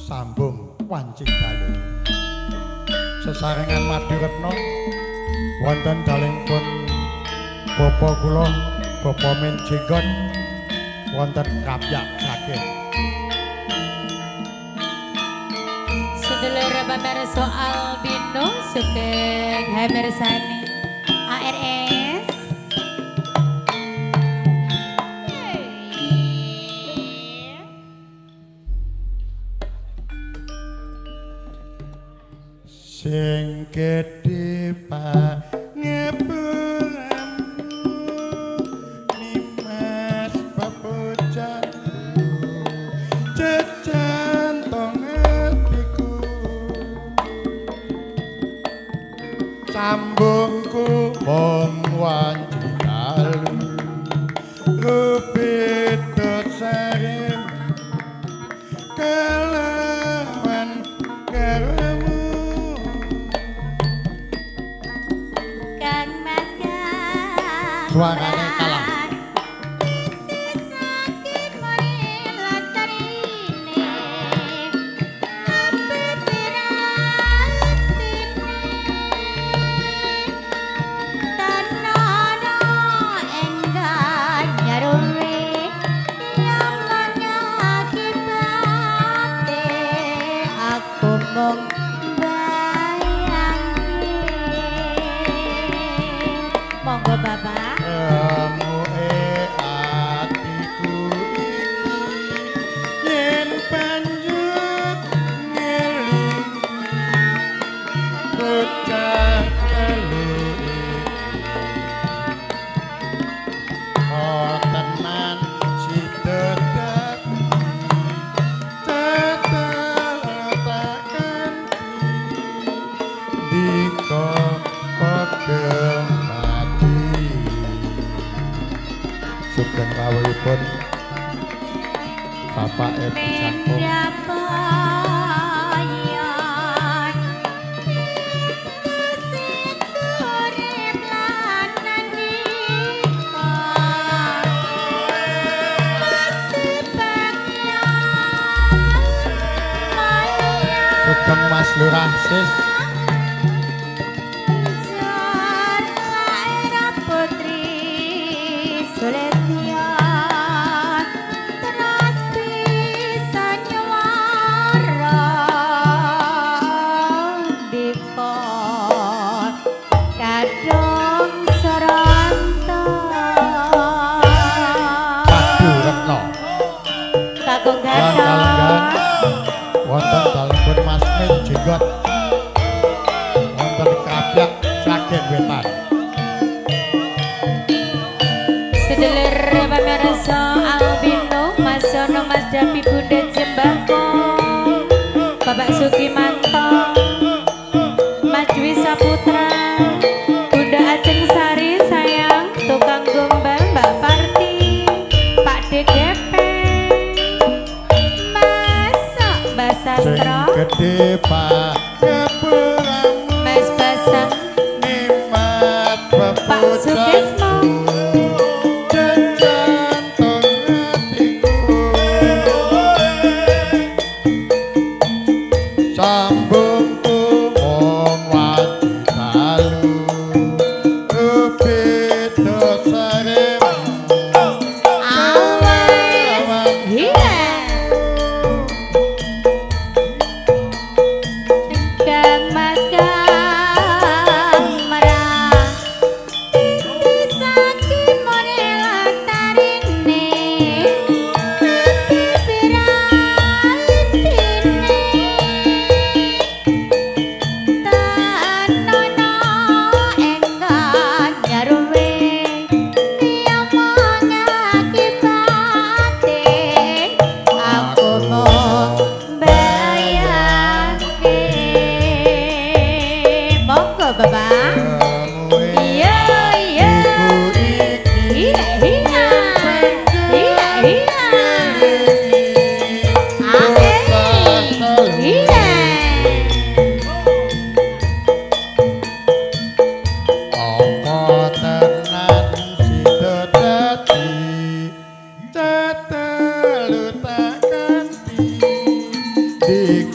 sambung wancing dalu. Sesarengan Madiretna wonten dalengipun bapa kula Bapa Menjenggot wonten kapyak saking sedulur pamirsa Albino sugeng hamirsani ARS sing gedhe pangepunganmu Nimas Babojan jejantong hatiku sambungku mung wanci dalu rupit sarim kelawan karamu Kang Mas Kang suarane kalah monggo Bapak atiku iki yen panjut ngeling bocah telu oh tenan si dedak teteletakan diko pegel sugeng rawuhipun Bapak Sangkung sugeng Mas Lurah Sis wonten dalipun Mas Menjenggot wonten kapyak saking wetan sedulur pamirsa Albino Mas Sono Mas Dapi Bunda Jembako Bapak Sugimanto Mas Dwi Saputra Bunda Ajeng Sari sayang tukang gombal Mbak Parti Pak DGP Sastra gede Pak Kepuramu Mas Basang Nimat Pak Sugismo jejantong hatiku sambungku mung wanci dalu rupit dosarem awas hilang Kang Mas Kang marah saking more lastarine piratine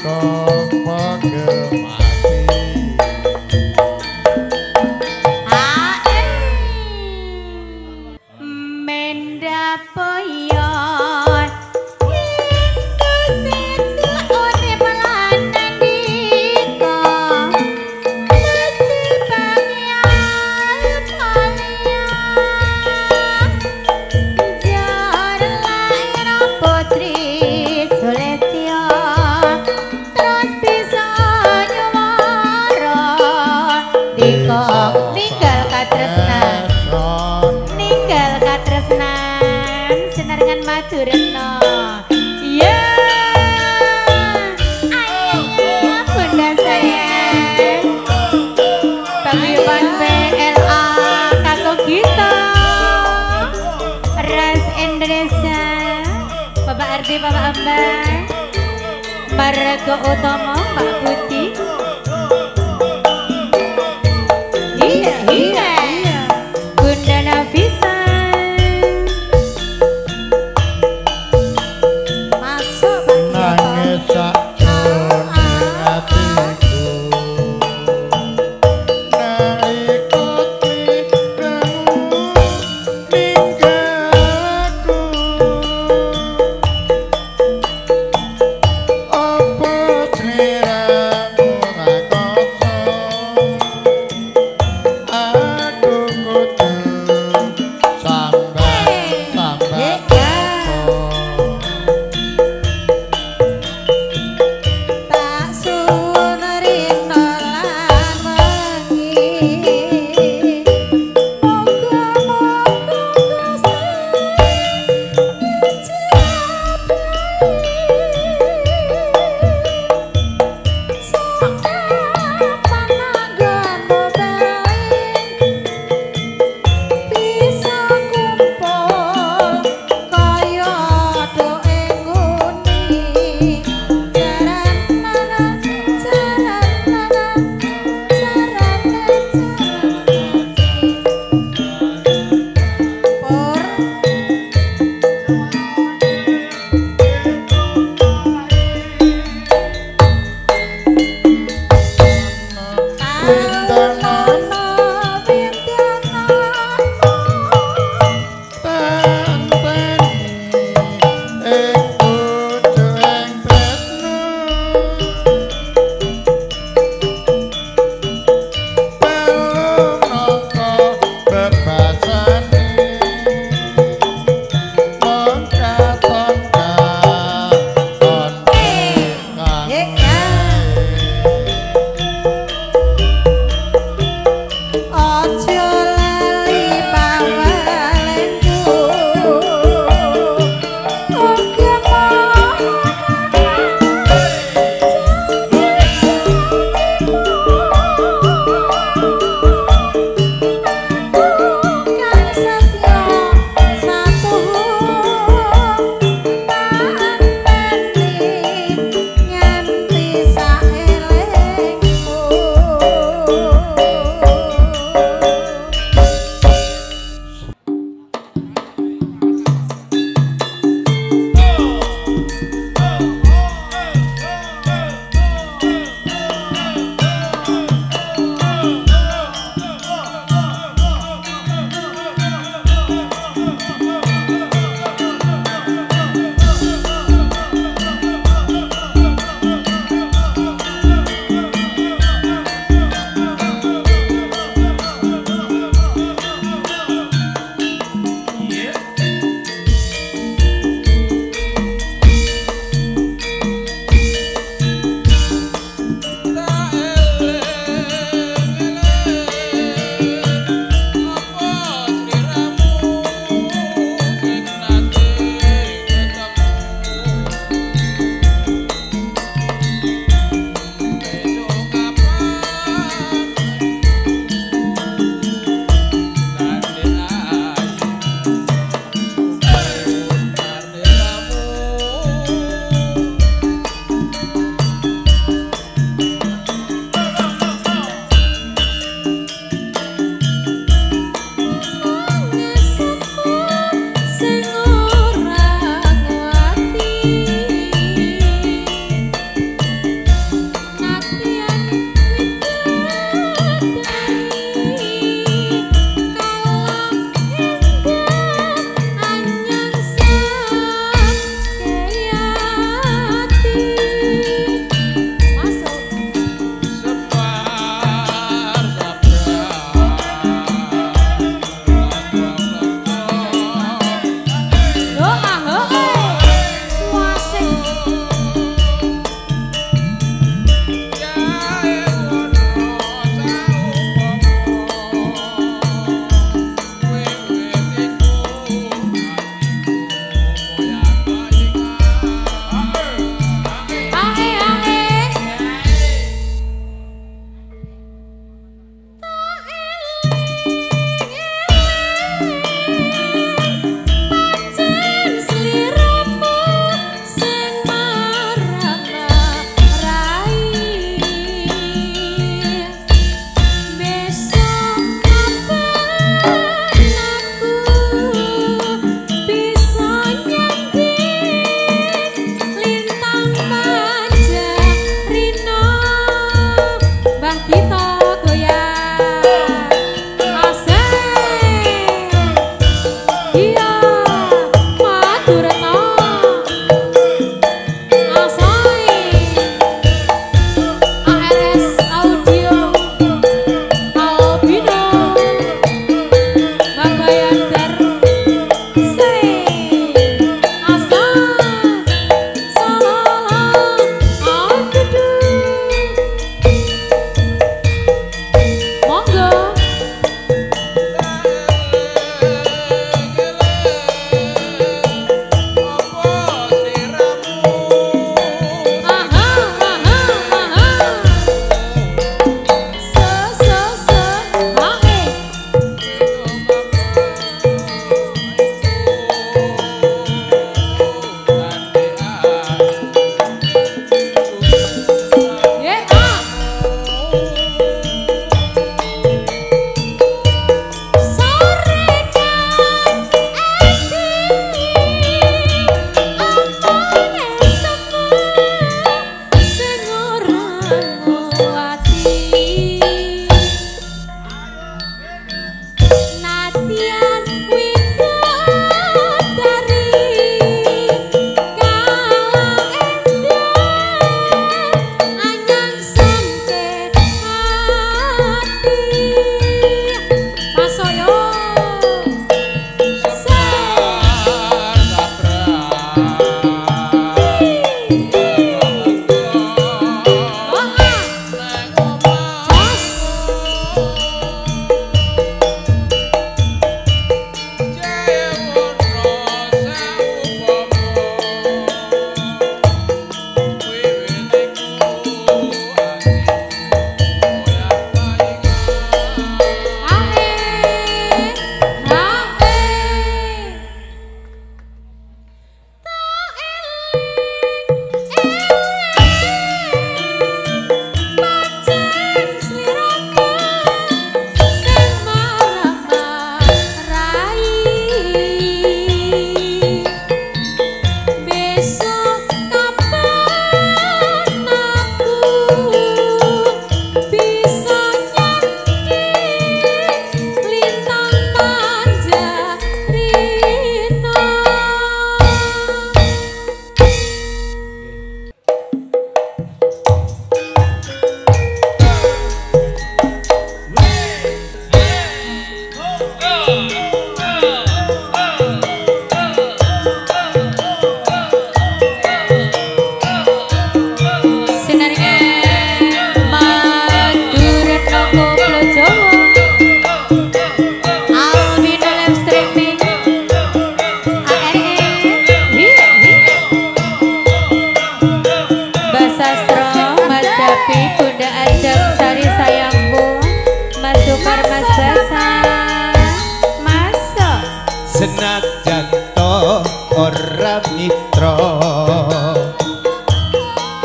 Sapa gemati Menda poyon itu situ urip lan nandika mesti pangyal palia jar lair putri Suletya terus bisa nyuwara dikok ninggal katresnan ninggal katresnan senarengan maturna ya ayah bunda sayang paguyuban BLA Kako Gita Ras Endresa Bapak RT Bapak Ambar Margo Utomo Mbak Putih iya Bunda Nafisa masuk nangis sakjroning atiku nalika kamu ninggalku apa sliramu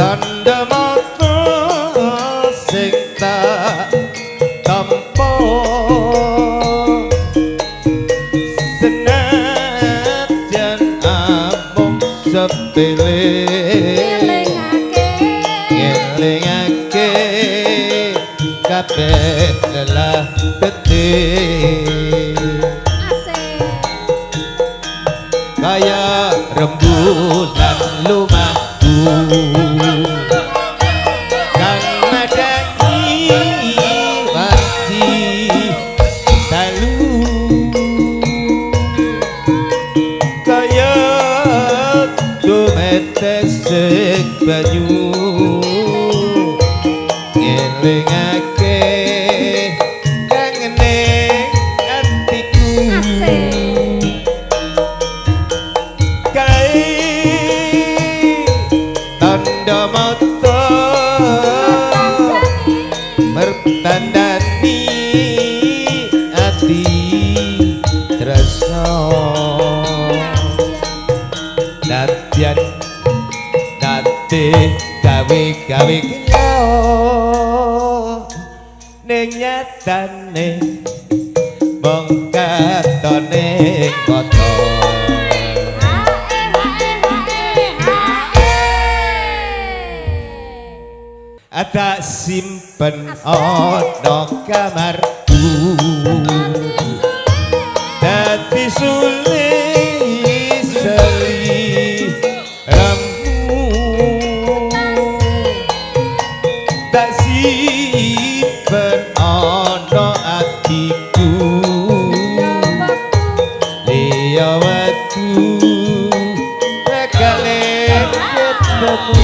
tanda mata sing tak tampa senajan amung sepele ngelingake kabeh lelah getih kaya rembulan lumaku kang madangi wati dalu kaya tumetesek banyu ngelingake kangene atiku kae tanda mata mertandani ati tresno nadyan nate gawe-gawe kaya ning nyatane mung katone kota ada simpen ana kamarku dadi sulis rambu tak simpen ana atiku liya waktu rekale ketemu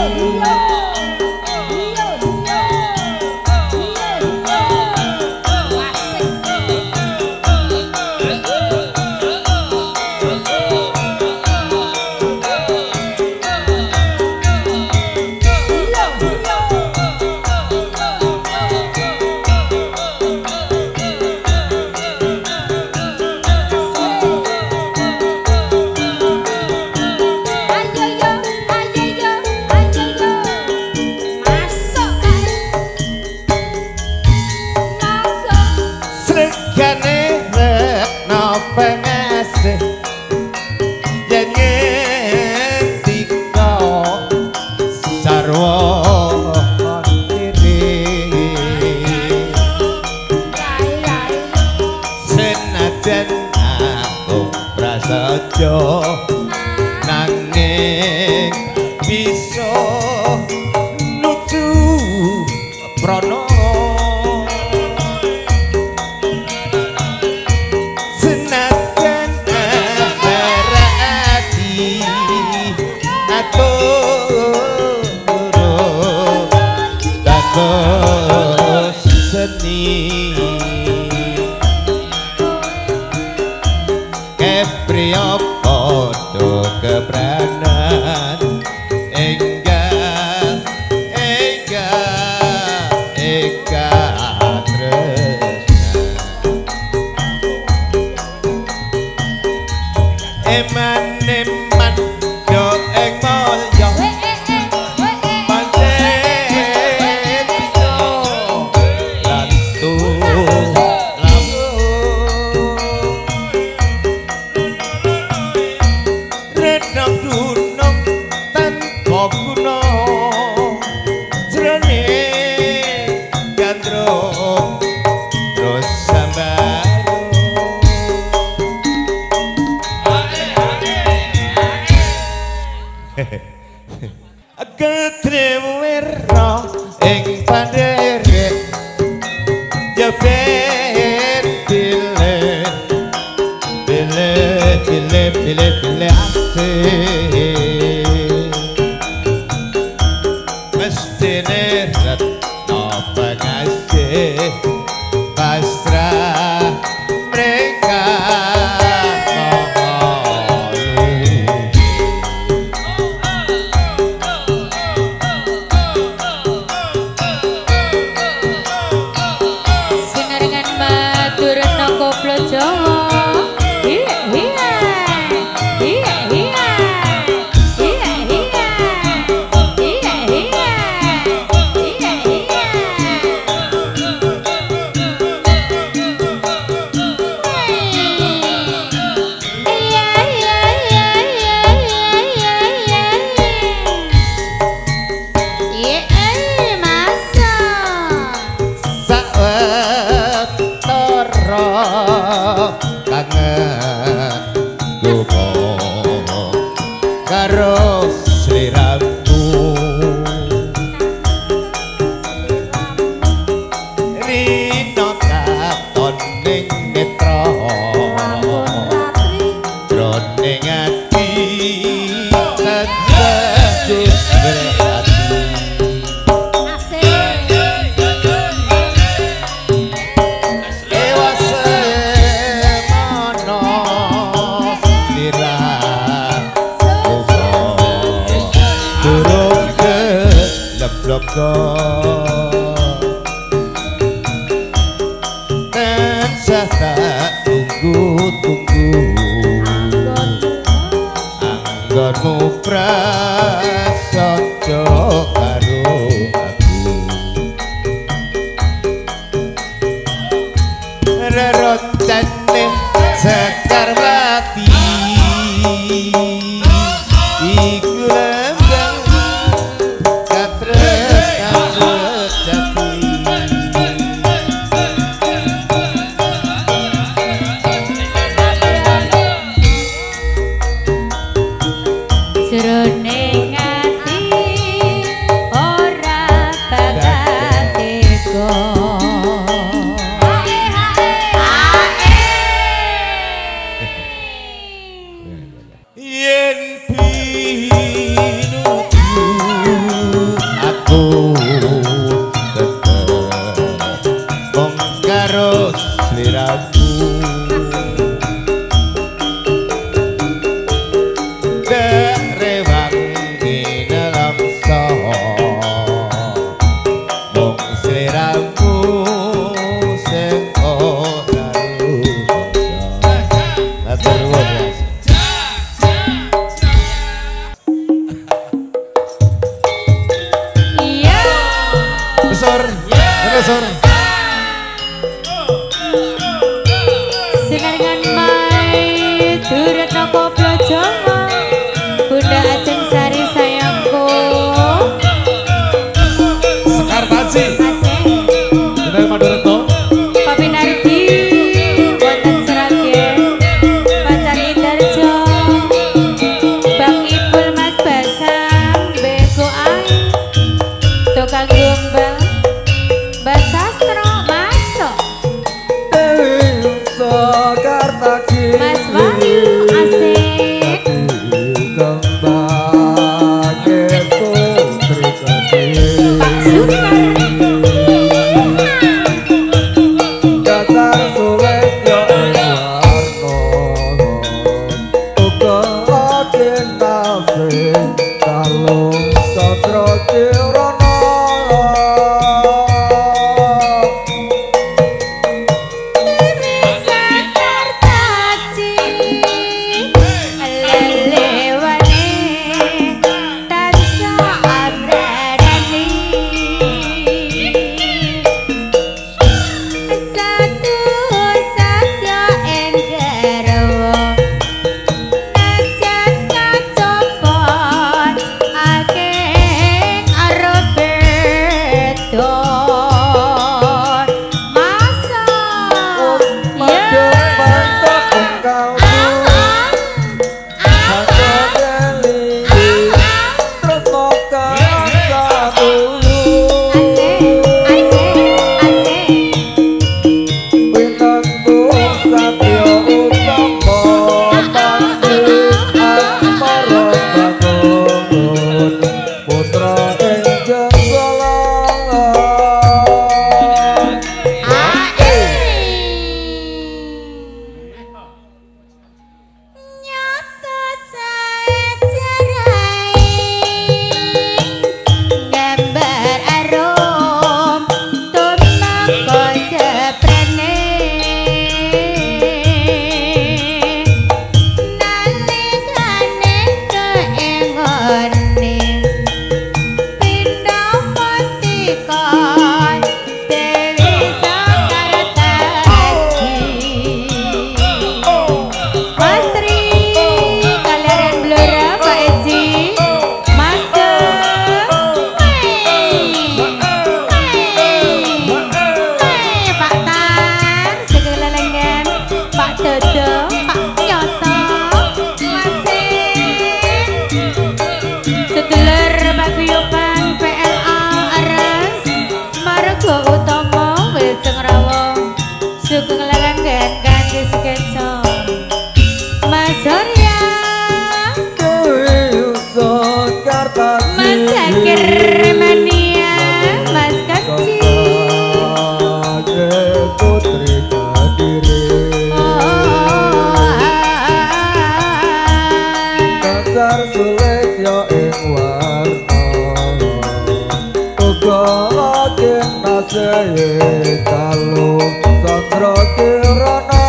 nanging bisa nuju prana senajan ati atur bagus seni kepriya padha kebranan enggal tresna eman yo ing mulya pancen ratu redang dunung tanpa guna jroning gandrung terus sambaro ketrewera ing pandherek jebet bile asih mestine retno pengasih pasrah mereka sinarengan matur nang koplo Jawa jaga tansah tak tunggu-tunggu anggonmu prasaja karo aku rerotane sekar mati iku lembang katresnan sejati jroning ati ora bakal tega yen pinuju aku tetep mung karo sliramu derewang ginelangsa mung sliramu sing ora rumangsa matur nuwun. iya Besar, besar. senengan mai turut noko plojongo Bunda Ajeng Sari sayangku Sekar Paci, asih Benar Madoreto. Papi Nardi wonten Sragen Pacar Indarjo Bang Ipul Mas Basang Beko Ang Tukang Gombal Mbak Sastro masuk Mas Wahyu asik Pak Sukar Sakartaji lelewane tansah abradani satu satya ing garwa najan kacopot akeh arep beda masa nyata sajarai gambar arum tumeka seprene nalikane keengone saya kalau Sandra Kirana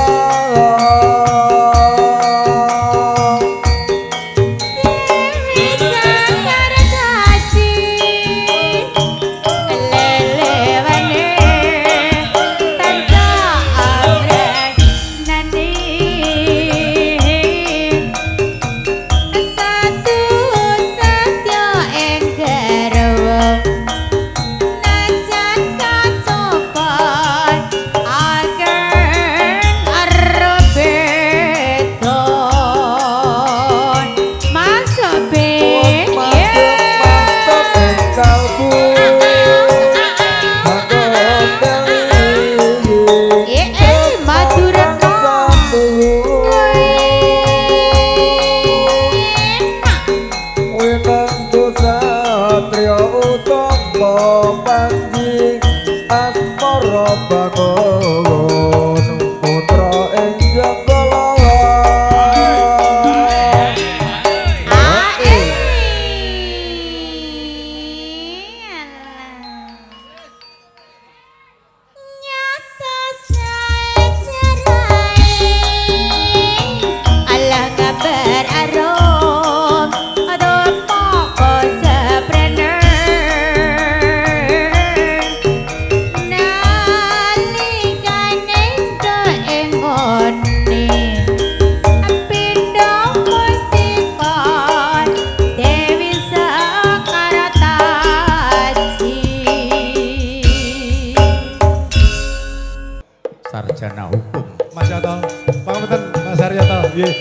sarjana hukum. Mas Yoto, pangapunten Mas Haryoto. Nggih.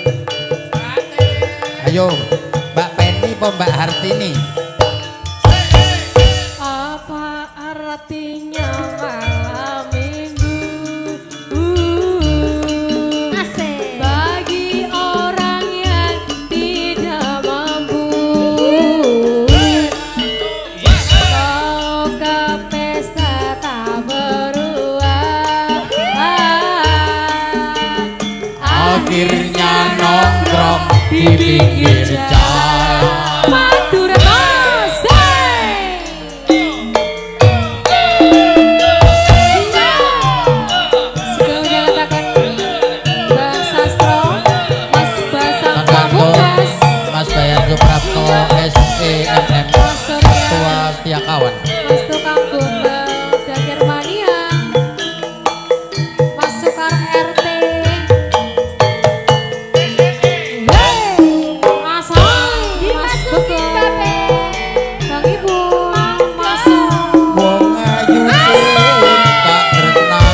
Ayo, Mbak Penny apa Mbak Hartini? Apa artinya malam minggu? Asik. Bagi orang yang tidak mampu. Kau ke pesta tak beruang. Akhirnya nongkrong di pinggir jalan. Madura Masai. Sebelum nyatakan Bang Sastro, Mas Basang Pamungkas, Mas Bayan Suprapto SEMM Ketua Setia Kawan. Mas Tukang Gombal dan Germania, Mas Sukar RT. Mas Hai, Mas Bekol, Bang Ibu, Mas Wong ayu tak renang.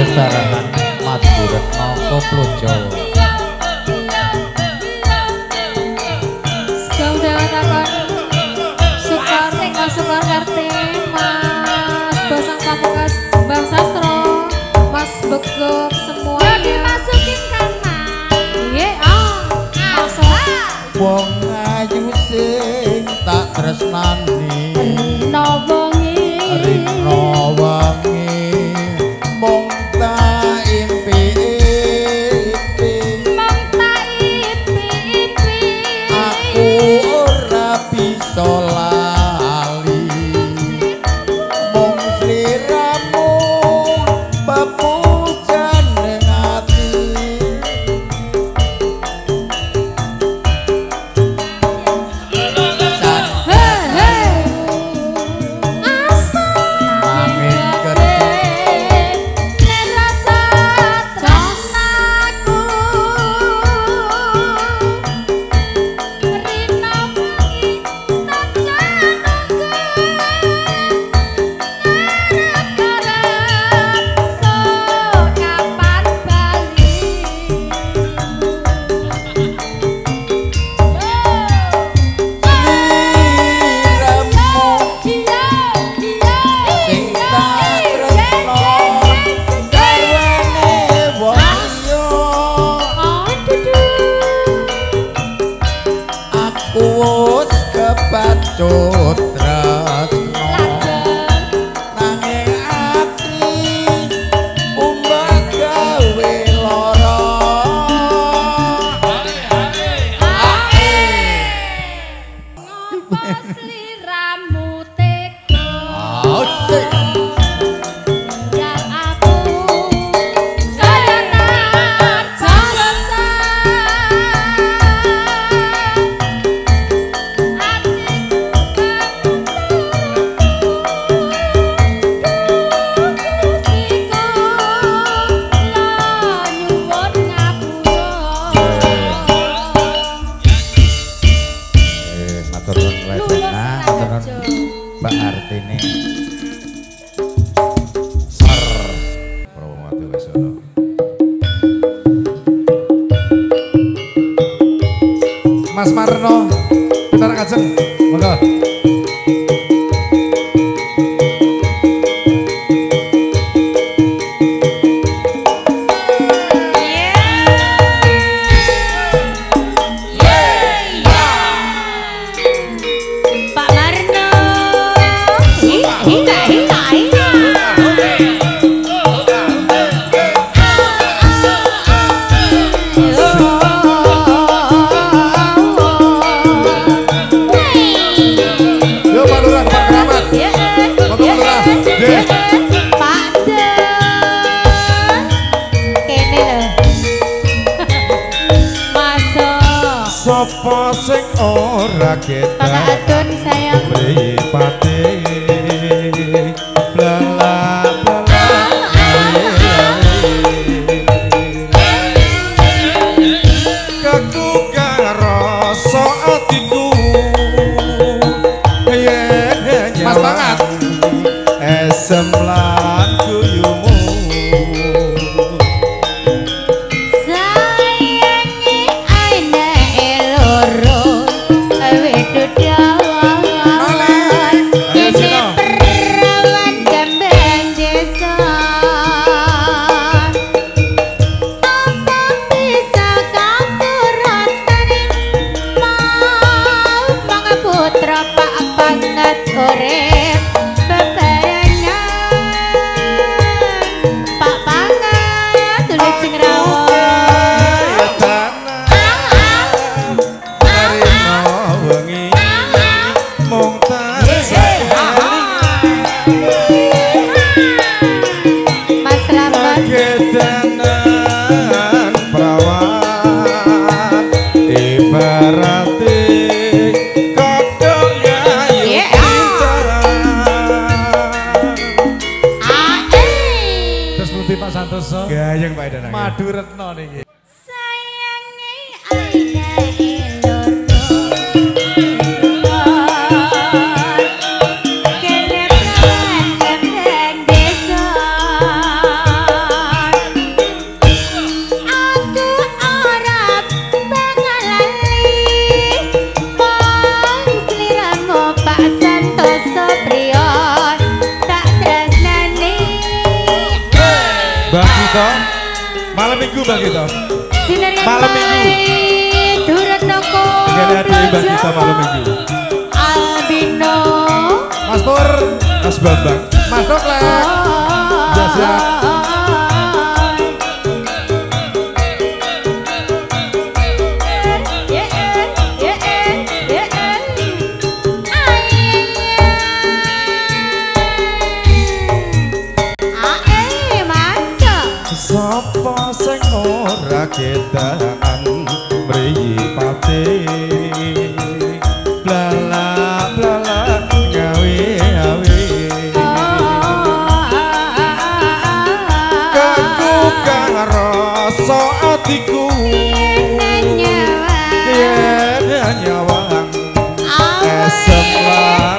Besarangan Maduretno Koplojo. Sugeng dewataken Sukar Sukar Karti Mas Bosang Pamungkas Bang Sastro Mas Begok semuanya dimasukin kan masuk Wong ayu sing tak tresnani Rino wangi mung tak impi-impi aku ora bisa lali mung sliramu pepujan ning ati kebacut tresno nanging ati umbah gawe lara sliramu tega Mbak Artini Prawamati Wesono. Mas Marno, putar kajeng, monggo. Sapa sing ora ketok sayang mripate bla kaku rasa atiku Mas banget esem lan guyumu Gayeng Pak Edan. Maduretno niki. Sayangi aine loro. Gito. Malam minggu Mbak Gito. Sinar yang Malam minggu. baik Duretno Gini hati Mbak Gito malam minggu. Albino Mas Pur, Mas Bambang, Mas Doklek. Biasa. Sapa sing ora kedakan mriyipate blala blala gawe gawe kaku karo rasa atiku yen nyawang esem lan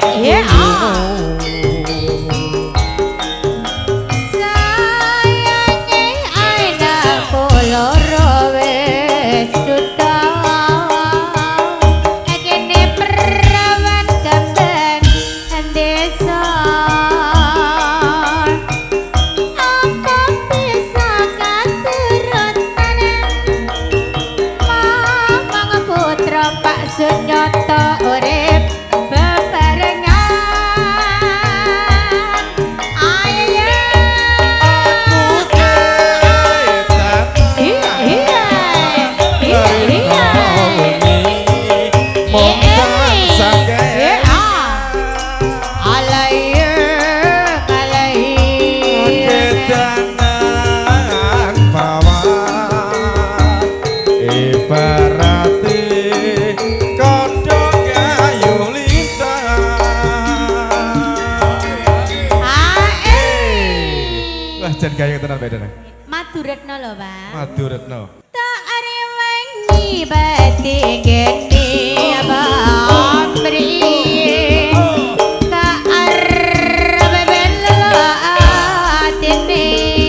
gaya tenan bedane. Maduretno lho, Pak. Maduretno. Tak arewangi bathi geni abamri. Tak arep bela atine.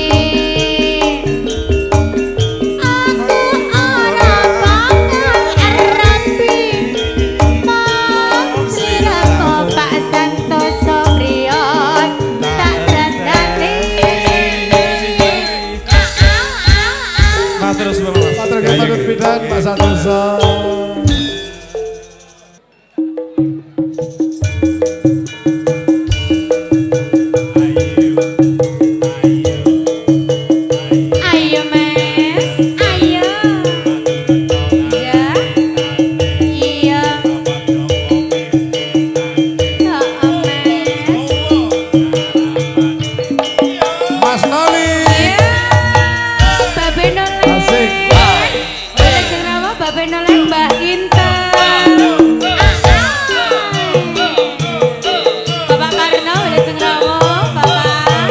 Aku ora bakal rapi. Mong sira Pak Santoso Priyon. Tak rasane. Terus Matur Patut Pidan Pak Santoso. Ayo Mas, ayo. Ya. Iya. Mas Noli. Babe Noleng. Asik. Boleh cengrawa Babe Noleng Mbah Intan. Bapak Karno boleh cengrawa Bapak.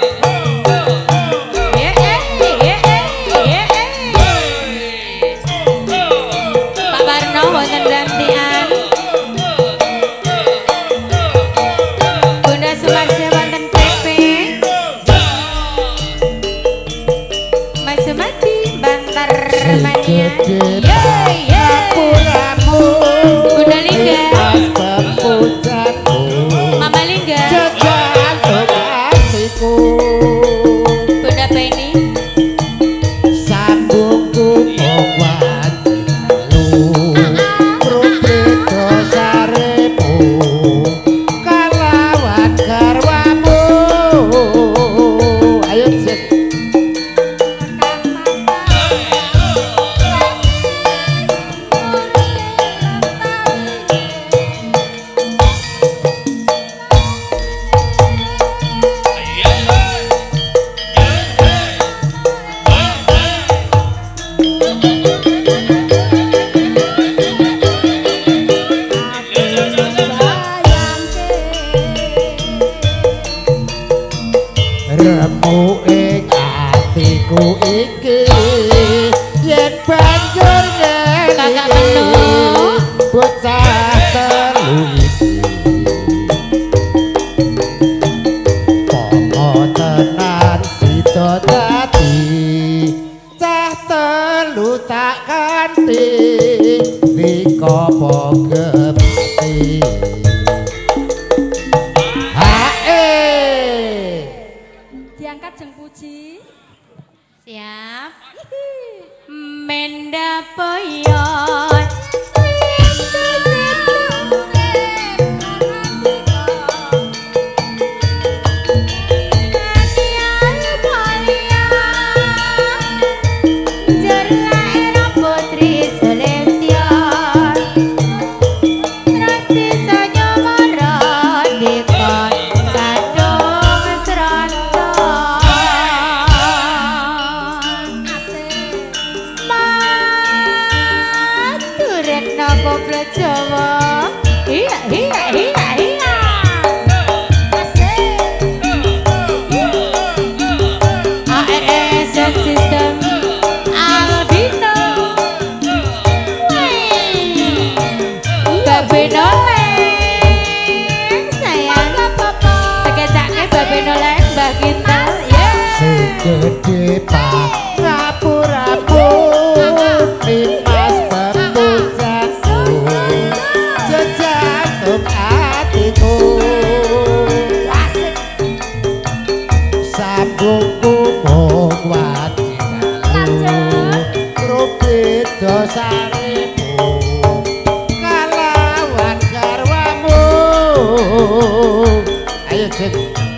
Pak Karno wonten gantian. Bunda Sumarsi wonten PP. Mas Sumati Bantar Mania. Bunda Lingga. Mama Lingga. Bunda Penny. Remu ing atiku iki yen banjur Kakak ngene Peno. bocah telu iki pomo tenan sida dadi cah telu tak kanthi dikopo gebati Diangkat jeng puji. Siap. Menda poyon. Jawa, iya iya iya iya. ARS Sound System Albino, Babe Noleng, sayang. Sekecaknya Babe Noleng, Mbak Kintal, ya. Segede pak rapu-rapu limas bambu sejantung hatiku sambungku mung wajikalu krupit dosarimu kalawan garwamu ayo Jeng.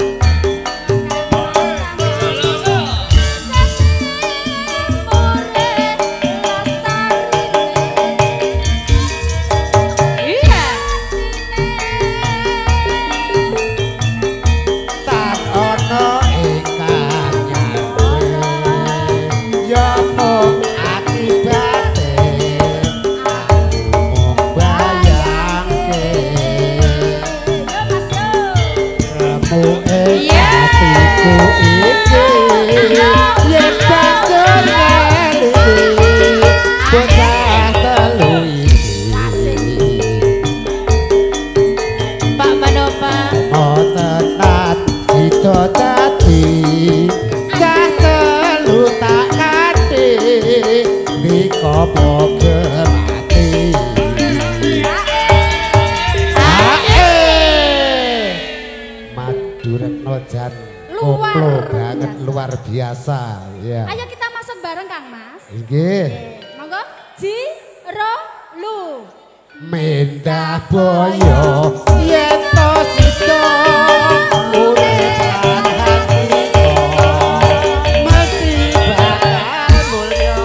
Luar biasa ya. Ayo kita masuk bareng Kang Mas. Nggih. Monggo Jiro Lu. Mendah boyo yen to sida urip lan hatiku mesti bakal mulya.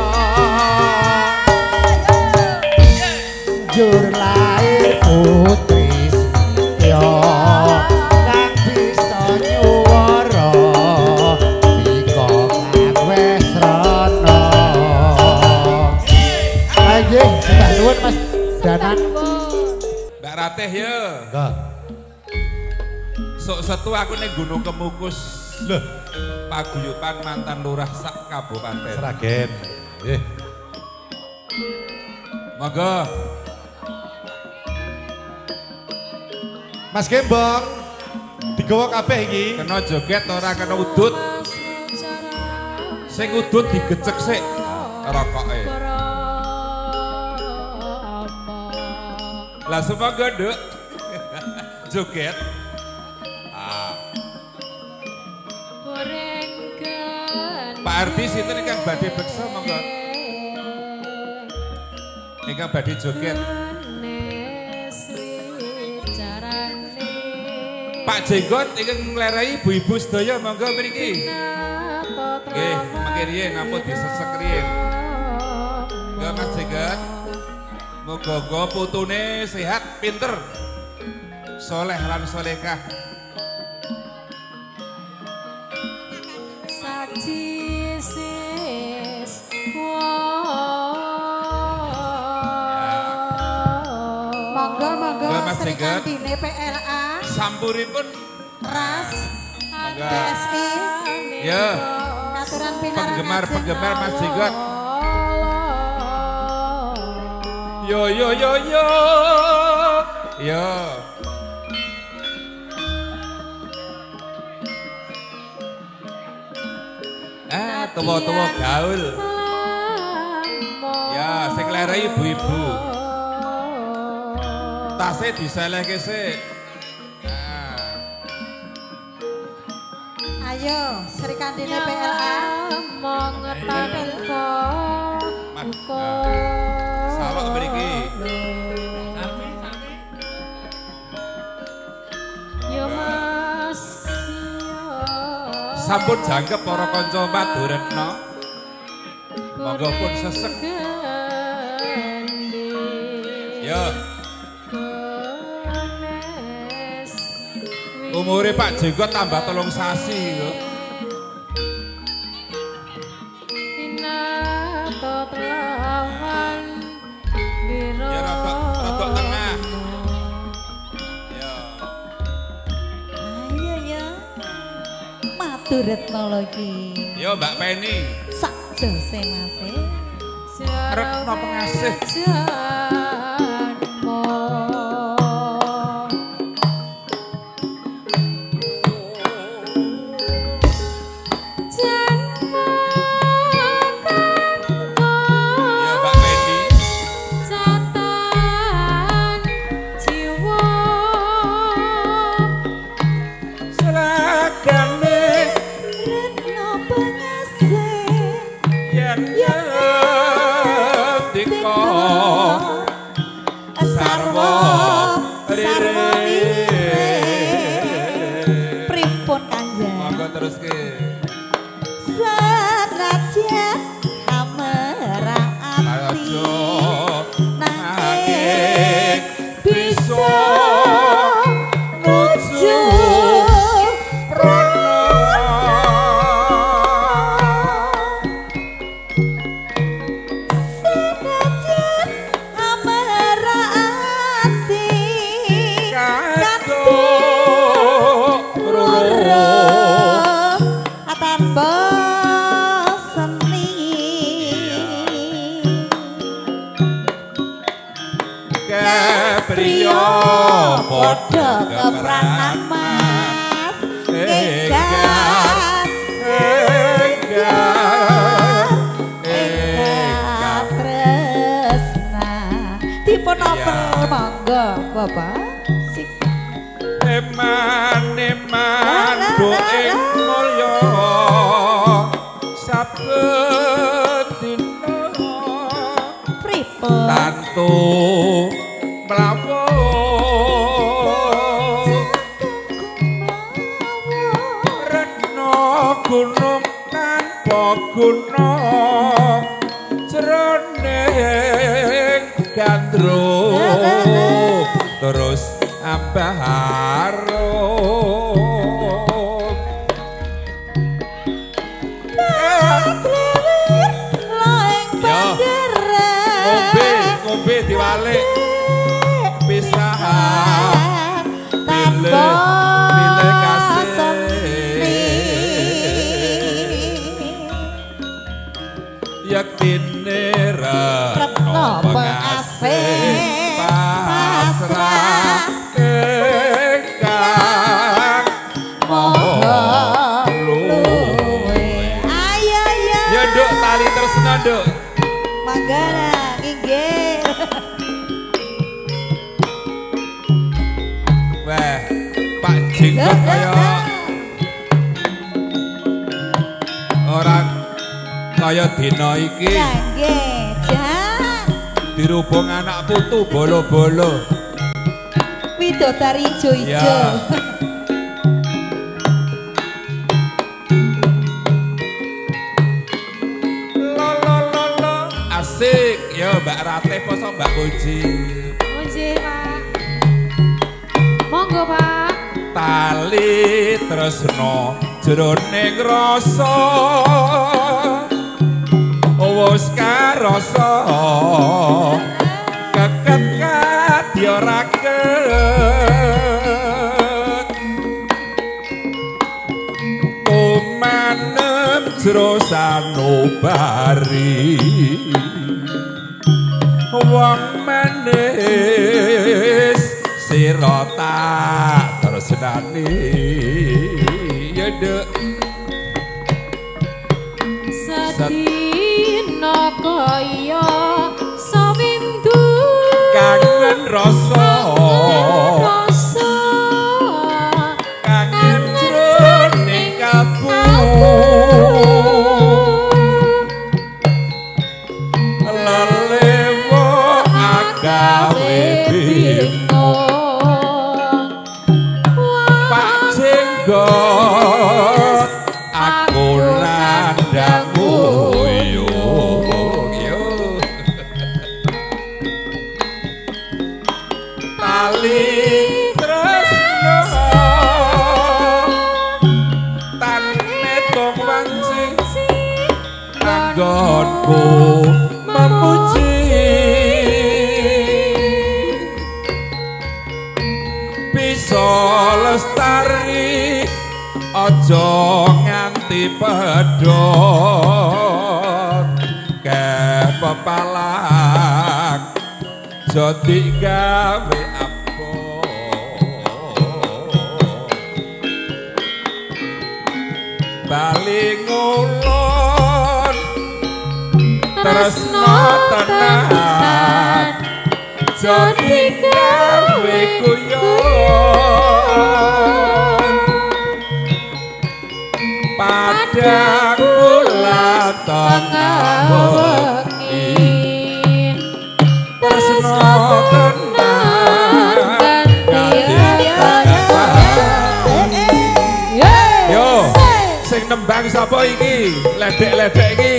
Jur lair putri Sitya kang bisa nyuwara mika kawes rana. Ayo sembah nuwun Mas Danan. Mbak Ratih ya. Enggak. Sok setu aku ning Gunung Kemukus. Loh, Paguyuban mantan lurah sak kabupaten. Sragen. Nggih. Monggo. Mas Gembong. Digawa kabeh iki. Kena joget ora kena udut. Sing udut digecek sik rokoke. Lah semua gede joget. Pak Artis itu nih kan badhe beksa monggo. Ingkang badhe joget. Pak Jenggot ingkang nglerai ibu-ibu sedaya monggo mriki. Nggih, mangke riyen napa disesek riyen. Nggih Mas Jenggot. Moga-moga putune sehat, pinter, soleh lan solehah. Monggo Srikandine PLA. Sampuripun Ras BSI. Ya. Katuran pinarengan Penggemar Mas Jenggot. Yo yo yo yo. Yo. Tuwa-tuwa gaul. Ya, sing nglerehi ibu-ibu. Tase diselehke sik. Ayo, Srikandine PLA. sampun jangkep para kanca Maduretna. Monggo pun sesek. Ya. Umure Pak Jenggot tambah 3 sasi kok. Ya rodok tengah. Ya. Ayo ya. Maduretna lagi. Yo Mbak Penny. Sak jose Mas. Retno pengasih. Kaya dina iki dirubung anak putu bolo-bolo widodari ijo-ijo lolololo asik ya Mbak Rate poso Mbak Puji Pak monggo Pak tali tresno jroning rasa wis karasa keket kadya raket omanem jero sanubari wong manis sira tak tresnani ya Dek sedina kaya sawindu kangen rasa kangen jroning kalbu lelewo agawe bingung Pak Jenggot anggonku memuji bisa lestari aja nganti pedhot kepepalak jadi gawe apa bali ngulon tresno tenan jadi gawe guyon padang kula tengah wengi tresno tenan yo sing nembang sapa iki ledek-ledek iki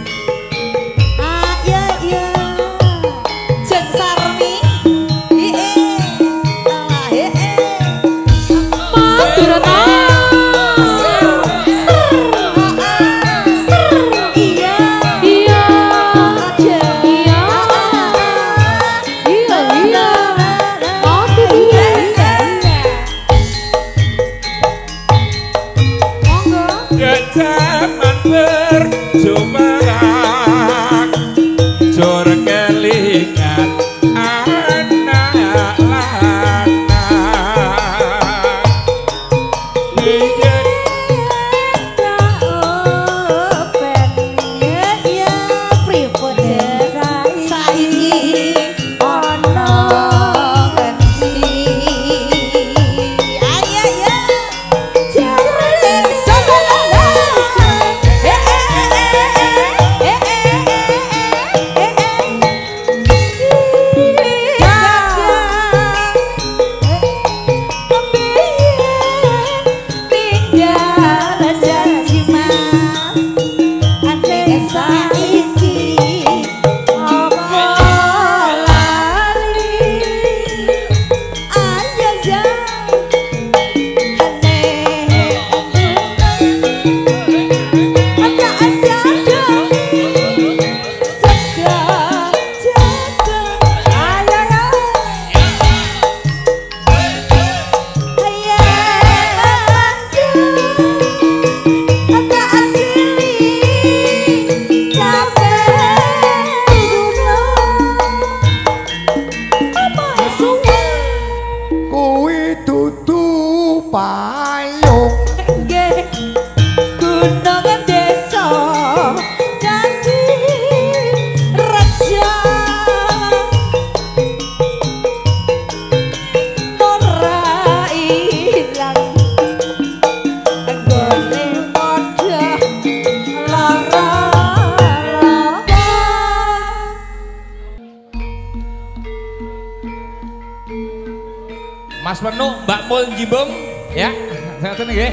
Mas Menu, Mbak Mul Jimbung, ya, saya nggih.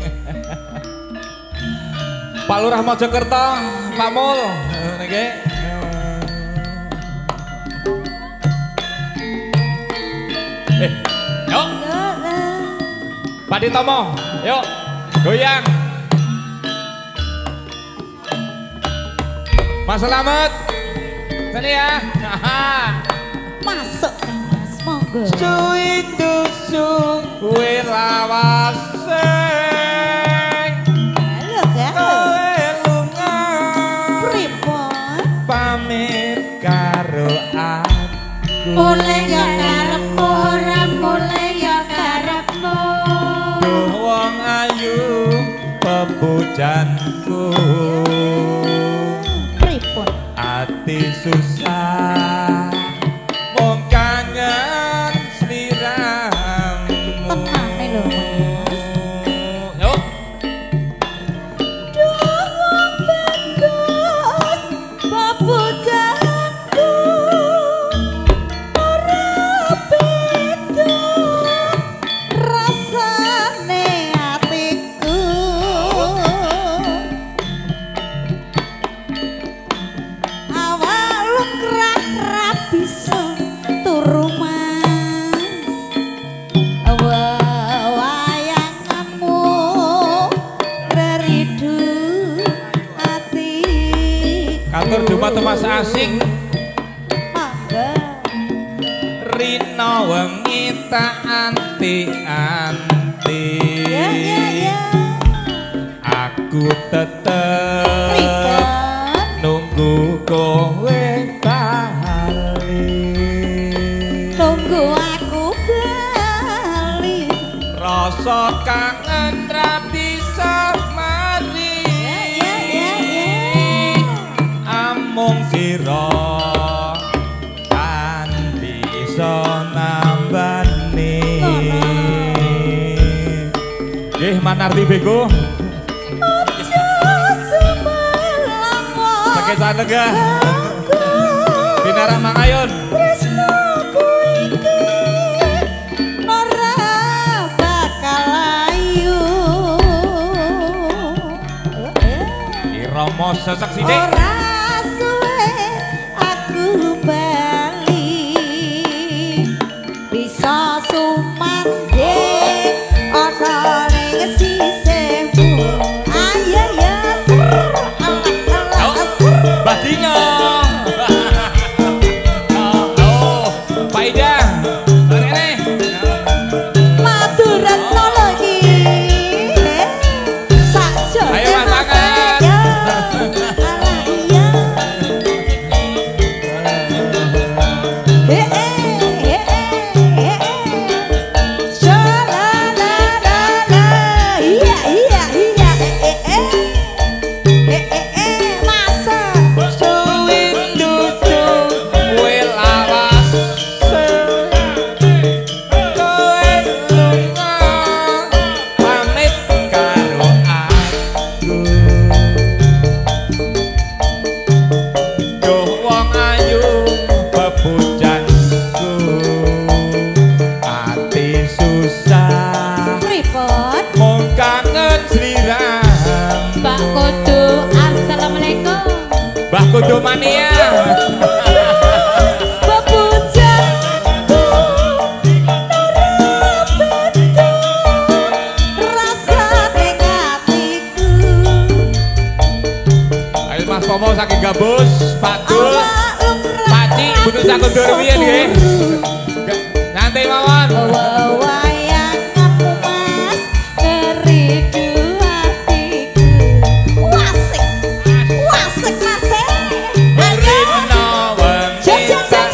Pak Lurah Mojokerto, Pak Mul, nggih. Yuk. Pak Ditomo, yuk, goyang. Mas Selamat, sini ya. Masuk Mas, monggo. Kuwi lawase Halo, kowe lunga pripun? pamit karo aku Boleh ya karepmu ora boleh ya karepmu duh wong ayu pepujanku Pripun? ati susah wong kangen sliramu Tenane lho Mas. yuk Wong bagus pepujanganku ora beda rasane atiku awak lungkrah Kantor Jumat Mas Asing. Mangga. Rino wengi tak anti-anti. Ya ya ya. Aku tetep Ribet. nunggu kowe bali. Tunggu aku bali. Rasa kangen ra bisa mari. Ya ya ya. Amung sira kan bisa nambani. Nggih Manarti Bego. Sakit sanega. Binarah Mangayun. Tresnoku iki ora bakal ayu. Iromo sesek sithik. Ora suwe aku bali. Bisa sumandhe ana ning sisihmu. Ayo ya ser. Mbah Dino. Oh, Pak Ida. Rene. Maturatno lagi. Sakjane Ayo, Mas Anget. ya. Alah iya. Shalalala. Iya iya iya. Masa Suwindu kowe lawas. Kowe lunga pamit karo aku. Duh wong ayu bebujanku. Ati susah pripun? mung kangen sliramu. Mbak Kudu, assalamualaikum. Mbah Kudu mania. Bebujanku ora beda rasane atiku. Ayo Mas Pomo saking Gabus, Pak Dul, Awak lumrah Pak Ci, butuh saking Durwian nggih. Nanti mawon. wayang aku mas ngeridu hatiku. Wasik wasik masih. Ayo. Rino wengi tak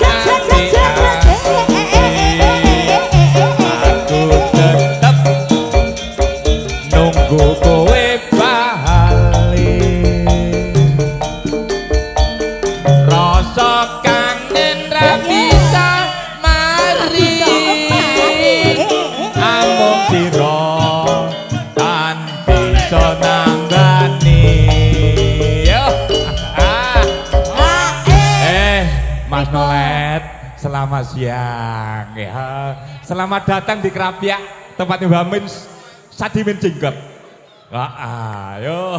aku tetep nunggu kowe bali. Rasa kangen ra bisa mari. Amung sira tan bisa nambani. Yo. Mas Nolet, selamat siang ya. Selamat datang di Kerapiak, tempatnya Mbak Min Sadimin Jenggot. Ayo.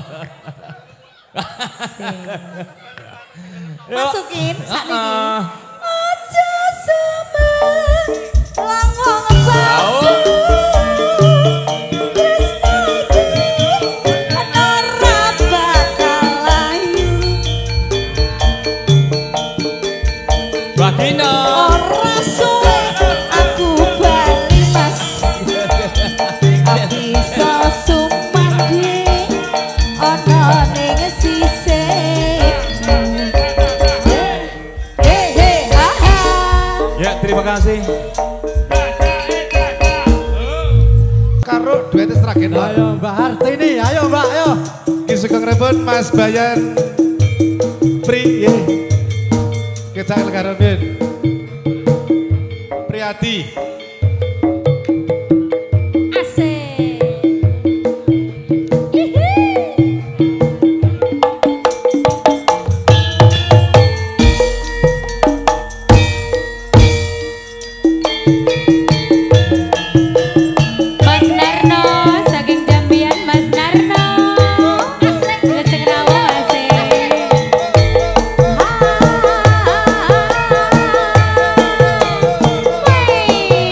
Masukin sakniki. Heeh. Aja semeng langwang Tahu? ora bakal ayu. Mbak Dino. Ora suwe aku bali mas. Bisa sumandhe ana ning sisihmu. Ha ha. Ya, terima kasih. Karo duet Sragen. Ayo Mbak Hartini, ayo Mbak, ayo. Ki sugeng repun Mas Bayan. Pri nggih. Kecak karo Ben. Priyadi. Asik. Mas Narno, saking Jambian Mas Narno. Asik, lejeng rawo asik. Wey.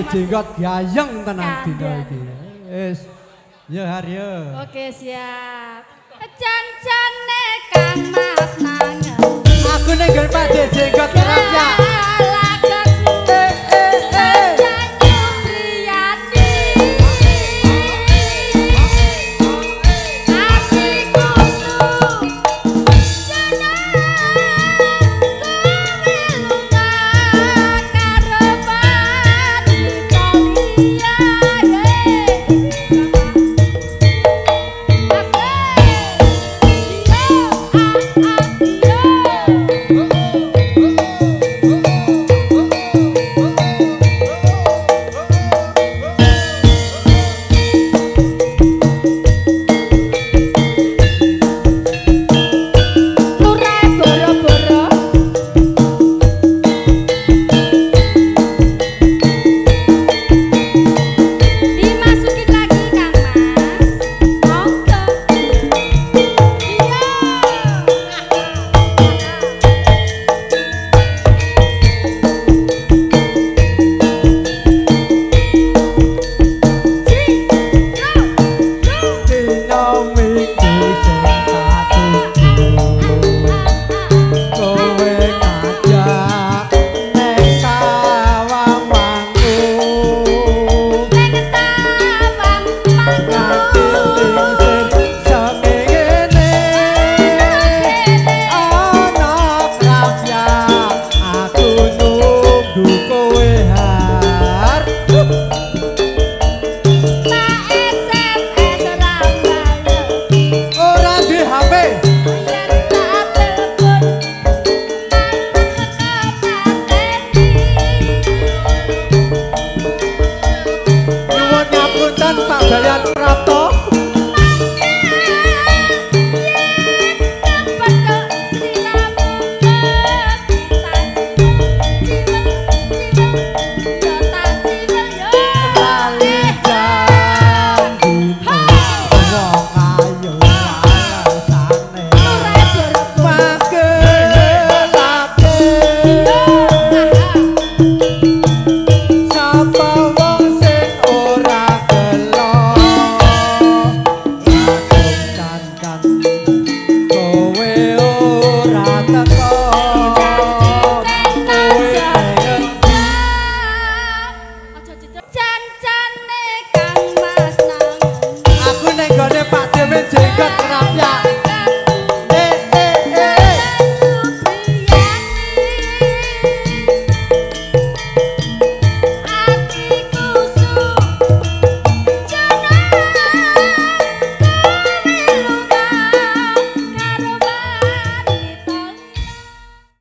jenggot gayeng tenan dina iki. Wis. Ya Haryo. Oke, siap. Jan-jane Kang Mas nangen. Aku ning nggon Pak jenggot kerapnya. Pak Bayan Prapto